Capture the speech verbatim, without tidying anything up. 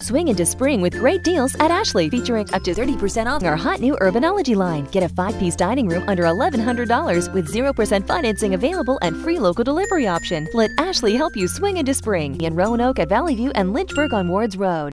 swing into spring with great deals at Ashley, featuring up to thirty percent off our hot new Urbanology line. Get a five-piece dining room under eleven hundred dollars with zero percent financing available and free local delivery option. Let Ashley help you swing into spring in Roanoke at Valley View and Lynchburg on Wards Road.